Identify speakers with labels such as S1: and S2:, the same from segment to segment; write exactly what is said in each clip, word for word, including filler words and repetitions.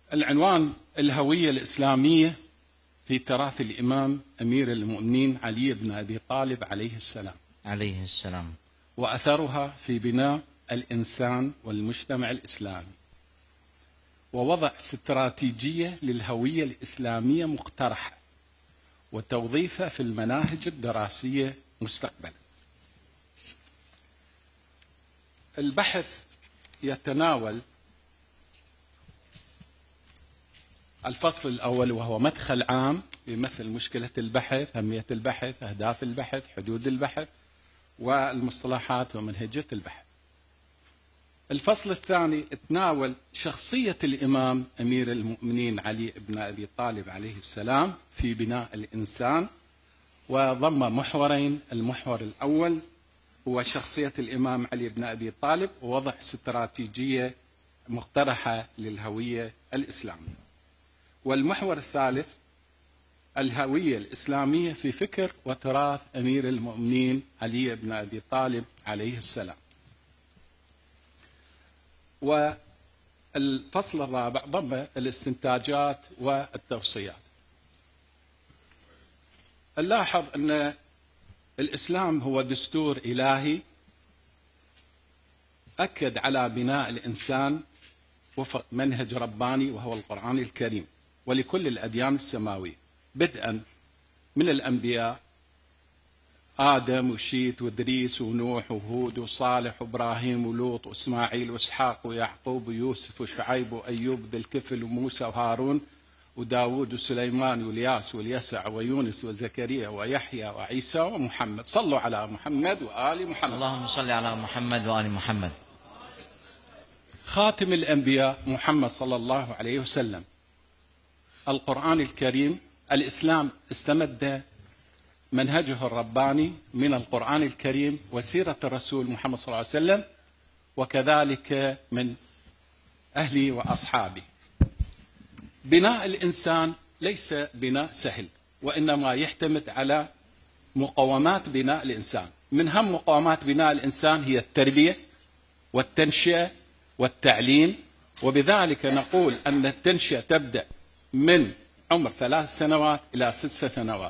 S1: العنوان: الهوية الإسلامية في تراث الإمام أمير المؤمنين علي بن أبي طالب عليه السلام
S2: عليه السلام،
S1: وأثرها في بناء الإنسان والمجتمع الإسلامي، ووضع استراتيجية للهوية الإسلامية مقترحة وتوظيفها في المناهج الدراسية مستقبلا. البحث يتناول الفصل الأول وهو مدخل عام يمثل مشكلة البحث، أهمية البحث، أهداف البحث، حدود البحث، والمصطلحات ومنهجية البحث. الفصل الثاني تناول شخصية الإمام أمير المؤمنين علي بن أبي طالب عليه السلام في بناء الإنسان، وضم محورين: المحور الأول هو شخصية الإمام علي بن أبي طالب ووضع استراتيجية مقترحة للهوية الإسلامية، والمحور الثالث الهوية الإسلامية في فكر وتراث أمير المؤمنين علي بن أبي طالب عليه السلام. والفصل الرابع ضم الاستنتاجات والتوصيات. نلاحظ أن الإسلام هو دستور إلهي أكد على بناء الإنسان وفق منهج رباني وهو القرآن الكريم، ولكل الأديان السماوية بدءا من الأنبياء آدم وشيت وإدريس ونوح وهود وصالح وإبراهيم ولوط وإسماعيل وإسحاق ويعقوب ويوسف وشعيب وأيوب ذي الكفل وموسى وهارون وداود وسليمان والياس واليسع ويونس وزكريا ويحيى وعيسى ومحمد. صلوا على محمد وآل محمد.
S2: اللهم صل على محمد وآل محمد.
S1: خاتم الأنبياء محمد صلى الله عليه وسلم. القرآن الكريم، الإسلام استمد منهجه الرباني من القرآن الكريم وسيرة الرسول محمد صلى الله عليه وسلم، وكذلك من أهله وأصحابه. بناء الإنسان ليس بناء سهل، وإنما يعتمد على مقومات بناء الإنسان. من أهم مقومات بناء الإنسان هي التربية والتنشئة والتعليم، وبذلك نقول أن التنشئة تبدأ من عمر ثلاث سنوات إلى ست سنوات،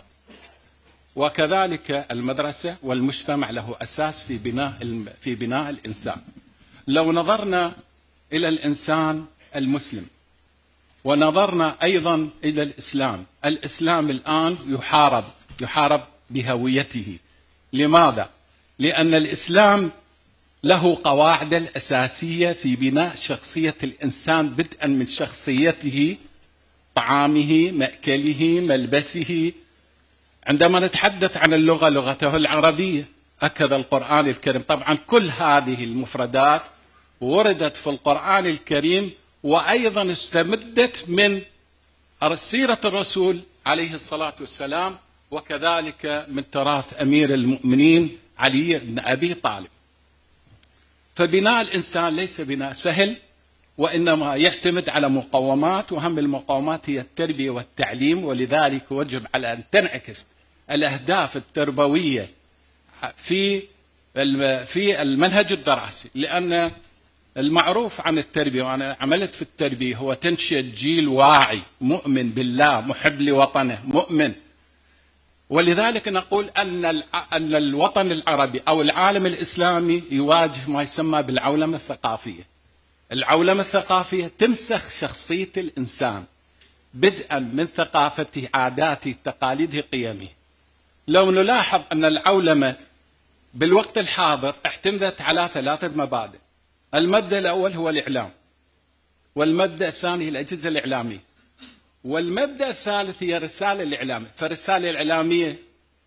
S1: وكذلك المدرسة والمجتمع له أساس في بناء في بناء الإنسان. لو نظرنا إلى الإنسان المسلم ونظرنا أيضا إلى الإسلام، الإسلام الآن يحارب يحارب بهويته. لماذا؟ لأن الإسلام له قواعد الأساسية في بناء شخصية الإنسان، بدءا من شخصيته، طعامه، مأكله، ملبسه. عندما نتحدث عن اللغة، لغته العربية، أكد القرآن الكريم. طبعا كل هذه المفردات وردت في القرآن الكريم، وأيضا استمدت من سيرة الرسول عليه الصلاة والسلام، وكذلك من تراث أمير المؤمنين علي بن أبي طالب. فبناء الإنسان ليس بناء سهل، وإنما يعتمد على مقومات، وأهم المقومات هي التربية والتعليم، ولذلك وجب على أن تنعكس الأهداف التربوية في في المنهج الدراسي. لأن المعروف عن التربية، وأنا عملت في التربية، هو تنشئة جيل واعي مؤمن بالله محب لوطنه مؤمن. ولذلك نقول أن أن الوطن العربي أو العالم الإسلامي يواجه ما يسمى بالعولمة الثقافية. العولمة الثقافية تمسخ شخصية الإنسان بدءا من ثقافته، عاداته، تقاليده، قيمه. لو نلاحظ أن العولمة بالوقت الحاضر اعتمدت على ثلاثة مبادئ. المبدأ الأول هو الإعلام، والمبدأ الثاني هي الأجهزة الإعلامية، والمبدأ الثالث هي الرسالة الإعلامية. فالرسالة الإعلامية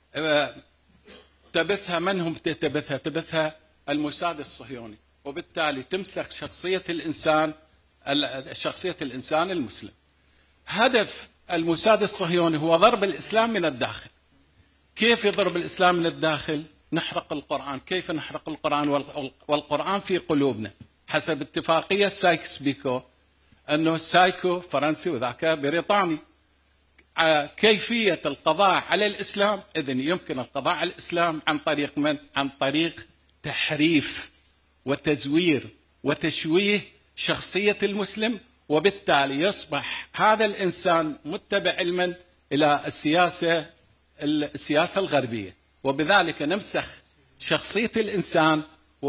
S1: تبثها من هم تبثها؟ تبثها الموساد الصهيوني، وبالتالي تمسخ شخصية الإنسان شخصية الإنسان المسلم. هدف الموساد الصهيوني هو ضرب الإسلام من الداخل. كيف يضرب الإسلام من الداخل؟ نحرق القرآن. كيف نحرق القرآن والقرآن في قلوبنا؟ حسب اتفاقية سايكس بيكو، أنه سايكو فرنسي وذاك بريطاني. كيفية القضاء على الإسلام؟ إذن يمكن القضاء على الإسلام عن طريق من؟ عن طريق تحريف وتزوير وتشويه شخصية المسلم، وبالتالي يصبح هذا الإنسان متبع علما إلى السياسة السياسة الغربية، وبذلك نمسخ شخصية الإنسان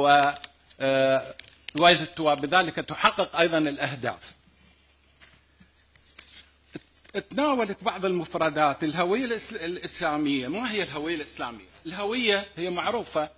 S1: وبذلك تحقق أيضا الأهداف. تناولت بعض المفردات. الهوية الإسلامية، ما هي الهوية الإسلامية؟ الهوية هي معروفة،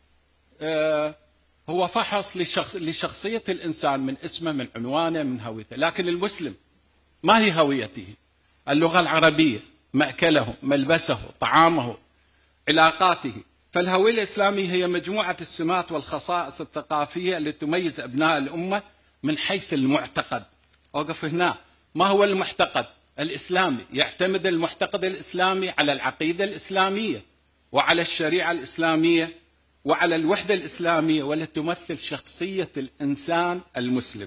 S1: هو فحص لشخص لشخصية الإنسان من اسمه، من عنوانه، من هويته. لكن المسلم ما هي هويته؟ اللغة العربية، مأكله، ملبسه، طعامه، علاقاته. فالهوية الإسلامية هي مجموعة السمات والخصائص الثقافية التي تميز أبناء الأمة من حيث المعتقد. أوقف هنا. ما هو المعتقد الإسلامي؟ يعتمد المعتقد الإسلامي على العقيدة الإسلامية وعلى الشريعة الإسلامية وعلى الوحدة الإسلامية، والتي تمثل شخصية الإنسان المسلم.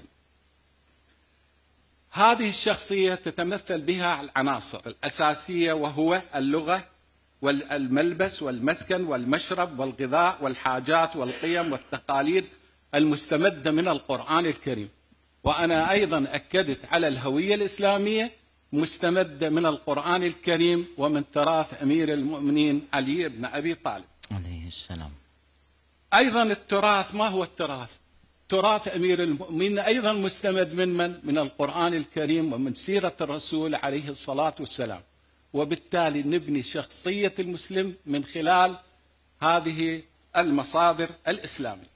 S1: هذه الشخصية تتمثل بها العناصر الأساسية، وهو اللغة والملبس والمسكن والمشرب والغذاء والحاجات والقيم والتقاليد المستمدة من القرآن الكريم. وأنا أيضا أكدت على الهوية الإسلامية مستمدة من القرآن الكريم ومن تراث أمير المؤمنين علي بن أبي طالب
S2: عليه السلام.
S1: أيضا التراث، ما هو التراث؟ تراث أمير المؤمنين أيضا مستمد من من؟ من القرآن الكريم ومن سيرة الرسول عليه الصلاة والسلام. وبالتالي نبني شخصية المسلم من خلال هذه المصادر الإسلامية.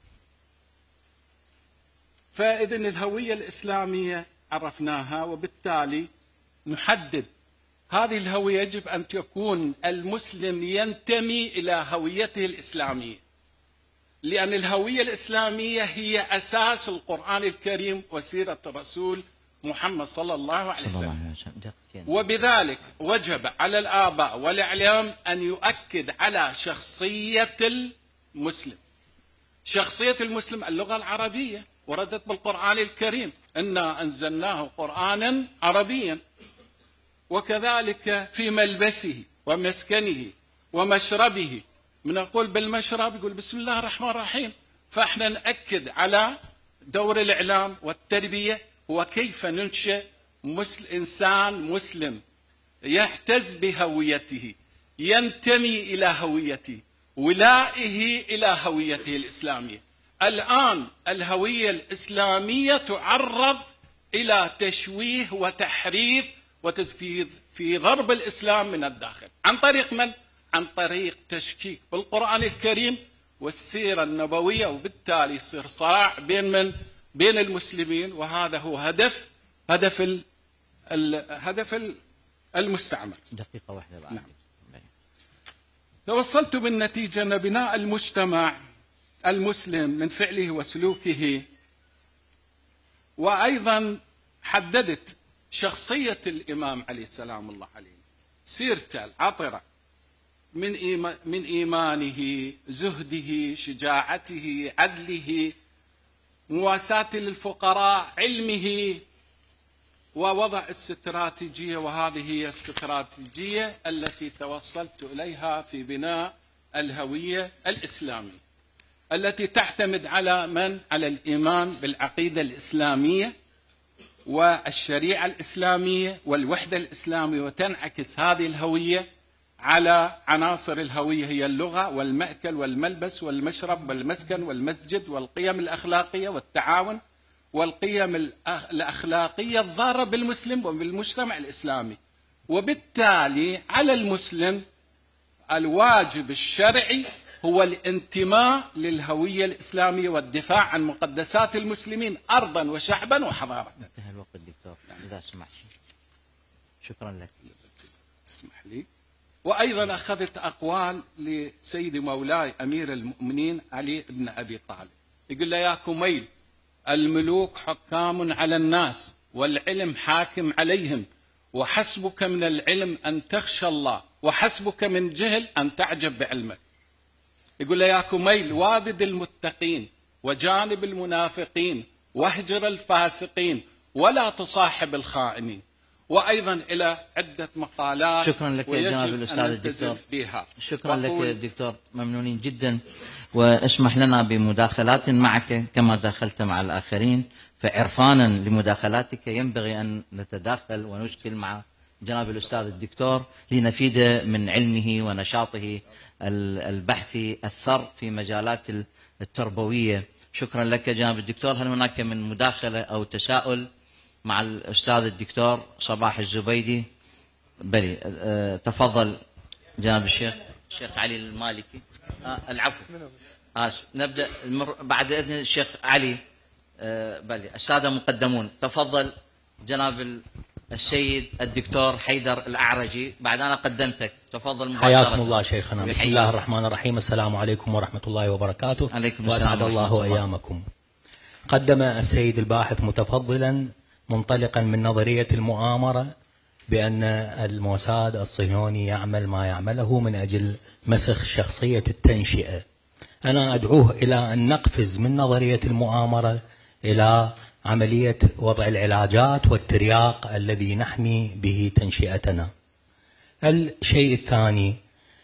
S1: فإذا الهوية الإسلامية عرفناها، وبالتالي نحدد هذه الهوية. يجب أن تكون المسلم ينتمي إلى هويته الإسلامية، لأن الهوية الإسلامية هي أساس القرآن الكريم وسيرة الرسول محمد صلى الله عليه وسلم. وبذلك وجب على الآباء والإعلام أن يؤكد على شخصية المسلم. شخصية المسلم اللغة العربية وردت بالقرآن الكريم: إنا أنزلناه قرآنا عربيا. وكذلك في ملبسه ومسكنه ومشربه. من يقول بالمشرب يقول بسم الله الرحمن الرحيم. فإحنا نأكد على دور الإعلام والتربية وكيف ننشئ مسل إنسان مسلم يعتز بهويته، ينتمي إلى هويته، ولائه إلى هويته الإسلامية. الآن الهوية الإسلامية تعرض إلى تشويه وتحريف وتزفير في ضرب الإسلام من الداخل. عن طريق من؟ عن طريق تشكيك بالقرآن الكريم والسيرة النبوية، وبالتالي يصير صراع بين من؟ بين المسلمين. وهذا هو هدف هدف ال الهدف المستعمر.
S2: دقيقة واحدة بعد.
S1: نعم. توصلت بالنتيجة أن بناء المجتمع المسلم من فعله وسلوكه، وأيضا حددت شخصية الإمام علي سلام الله عليه، سيرته العطرة من إيمان من إيمانه، زهده، شجاعته، عدله، مواساته للفقراء، علمه، ووضع استراتيجية. وهذه هي الاستراتيجية التي توصلت إليها في بناء الهوية الإسلامية، التي تعتمد على من؟ على الإيمان بالعقيدة الإسلامية والشريعة الإسلامية والوحدة الإسلامية. وتنعكس هذه الهوية على عناصر الهوية، هي اللغة والمأكل والملبس والمشرب والمسكن والمسجد والقيم الأخلاقية والتعاون والقيم الأخلاقية الضارة بالمسلم وبالمجتمع الإسلامي. وبالتالي على المسلم الواجب الشرعي هو الانتماء للهوية الإسلامية والدفاع عن مقدسات المسلمين أرضا وشعبا وحضارة.
S2: انتهى الوقت دكتور، إذا سمحت. شكرا لك.
S1: تسمح لي. وأيضا أخذت أقوال لسيد مولاي أمير المؤمنين علي بن أبي طالب، يقول له: يا كميل، الملوك حكام على الناس والعلم حاكم عليهم، وحسبك من العلم أن تخشى الله، وحسبك من جهل أن تعجب بعلمك. يقول له: يا كميل، وادد المتقين وجانب المنافقين واهجر الفاسقين ولا تصاحب الخائنين. وأيضا إلى عدة مقالات.
S2: شكرا لك جناب الأستاذ الدكتور.
S1: بها.
S2: شكرا لك دكتور، ممنونين جدا، واسمح لنا بمداخلات معك كما داخلت مع الآخرين، فعرفانا لمداخلاتك ينبغي أن نتداخل ونشكل مع جناب الأستاذ الدكتور لنفيد من علمه ونشاطه البحثي الثر في مجالات التربوية. شكرا لك جناب الدكتور. هل هناك من مداخلة أو تساؤل مع الأستاذ الدكتور صباح الزبيدي؟ بلي، أه تفضل جناب الشيخ الشيخ علي المالكي. آه العفو، آسف. نبدأ بعد إذن الشيخ علي. أه بلي، السادة مقدمون، تفضل جناب السيد الدكتور حيدر الأعرجي، بعد أنا قدمتك، تفضل مباشرة.
S3: حياكم الله شيخنا. بسم الله الرحمن الرحيم. السلام عليكم ورحمة الله وبركاته.
S2: عليكم
S3: السلام. وأسعد الله أيامكم. قدم السيد الباحث متفضلا منطلقا من نظرية المؤامرة بأن الموساد الصهيوني يعمل ما يعمله من أجل مسخ شخصية التنشئة. أنا أدعوه إلى أن نقفز من نظرية المؤامرة إلى عملية وضع العلاجات والترياق الذي نحمي به تنشئتنا. الشيء الثاني،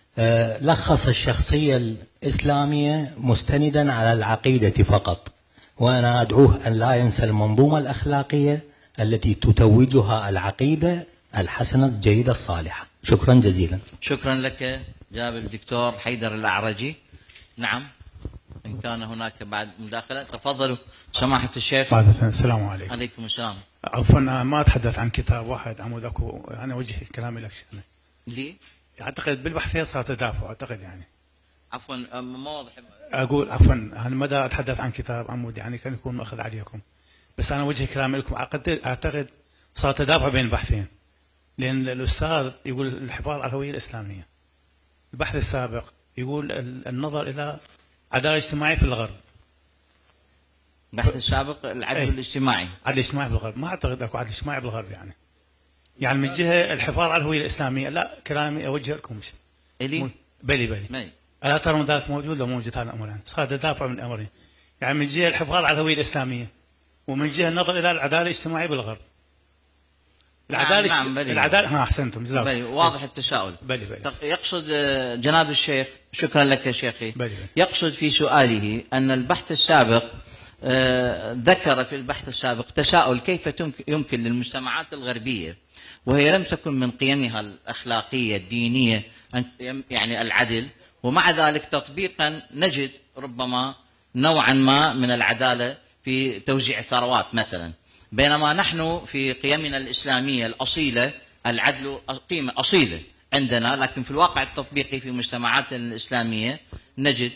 S3: لخص الشخصية الإسلامية مستندا على العقيدة فقط، وأنا أدعوه أن لا ينسى المنظومة الأخلاقية التي تتوجها العقيدة الحسنة الجيدة الصالحة. شكرا جزيلا.
S2: شكرا لك جناب الدكتور حيدر الأعرجي. نعم، إن كان هناك بعد مداخلة تفضلوا سماحة الشيخ.
S4: السلام عليكم.
S2: عليكم السلام.
S4: عفوا، ما أتحدث عن كتاب واحد عمود أكو، أنا أوجه كلامي لك شأنه.
S2: لي؟
S4: أعتقد بالبحثين صار تدافع، أعتقد يعني.
S2: عفوا ما واضح.
S4: أقول عفوا، أنا مدى أتحدث عن كتاب عمود يعني كان يكون مأخذ عليكم، بس أنا أوجه كلامي لكم. أعتقد صار تدافع بين البحثين، لأن الأستاذ يقول الحفاظ على الهوية الإسلامية، البحث السابق يقول النظر إلى عدالة اجتماعية في الغرب.
S2: البحث السابق العدل
S4: ايه؟
S2: الاجتماعي.
S4: عدل اجتماعي في الغرب، ما أعتقد أكو عدل اجتماعي بالغرب يعني. يعني من جهة الحفاظ على الهوية الإسلامية، لا كلامي أوجه لكم.
S2: إلي؟
S4: بلي بلي.
S2: مي.
S4: ألا ترون ذلك موجود لو موجود هذا الأمرين؟ صار تدافع من الأمرين، يعني من جهة الحفاظ على الهوية الإسلامية، ومن جهة النظر إلى العدالة الاجتماعية بالغرب. العدالة
S2: نعم. نعم.
S4: العدالة ها أحسنتم جزاكم.
S2: بلي، واضح التساؤل.
S4: بلي بلي.
S2: يقصد جناب الشيخ، شكرا لك يا شيخي.
S4: بلي بلي.
S2: يقصد في سؤاله أن البحث السابق ذكر في البحث السابق تساؤل كيف يمكن للمجتمعات الغربية وهي لم تكن من قيمها الأخلاقية الدينية يعني العدل، ومع ذلك تطبيقا نجد ربما نوعا ما من العدالة في توزيع الثروات مثلا، بينما نحن في قيمنا الإسلامية الأصيلة العدل قيمة أصيلة عندنا، لكن في الواقع التطبيقي في مجتمعاتنا الإسلامية نجد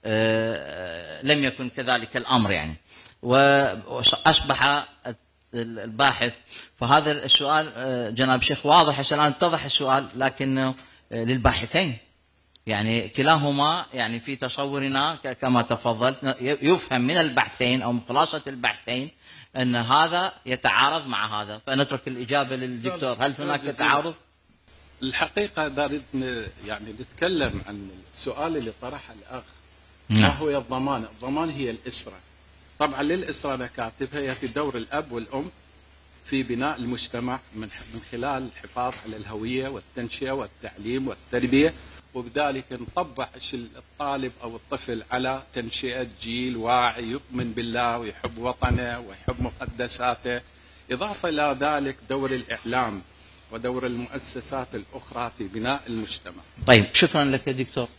S2: لم يكن كذلك الأمر يعني، وأصبح الباحث. فهذا السؤال جناب شيخ واضح، الآن اتضح السؤال، لكن للباحثين يعني كلاهما يعني في تصورنا كما تفضلت يفهم من البحثين أو من خلاصة البحثين أن هذا يتعارض مع هذا، فنترك الإجابة للدكتور. هل هناك تعارض؟
S1: الحقيقة دارت يعني نتكلم عن السؤال اللي طرحه الأخ، ما هو الضمان؟ الضمان هي الأسرة. طبعا للأسرة أنا كاتبها هي في دور الأب والأم في بناء المجتمع من من خلال الحفاظ على الهوية والتنشئة والتعليم والتربية، وبذلك نطبع الطالب أو الطفل على تنشئة جيل واعي يؤمن بالله ويحب وطنه ويحب مقدساته. إضافة إلى ذلك دور الإعلام ودور المؤسسات الأخرى في بناء المجتمع.
S2: طيب، شكرا لك يا دكتور.